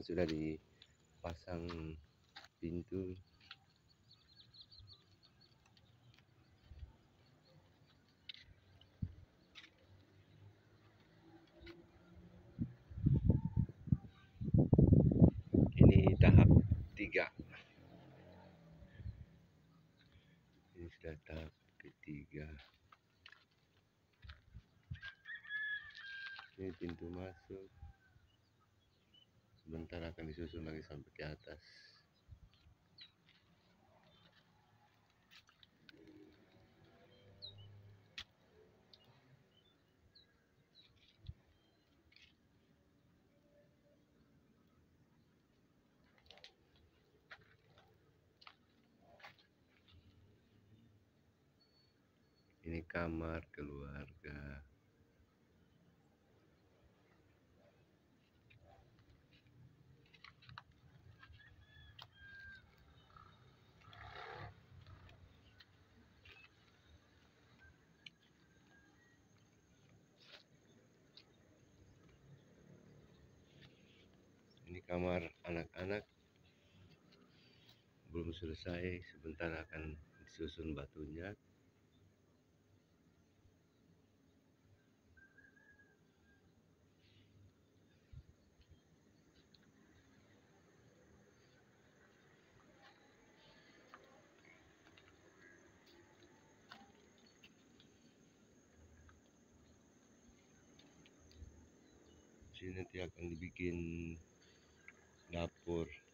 sudah dipasang pintu. Ini tahap 3. Ini sudah tahap ketiga. Ini pintu masuk. Sebentar akan disusun lagi sampai ke atas. Ini kamar keluarga. Ini kamar anak-anak. Belum selesai, sebentar akan disusun batunya. Sini nanti akan dibikin dapur.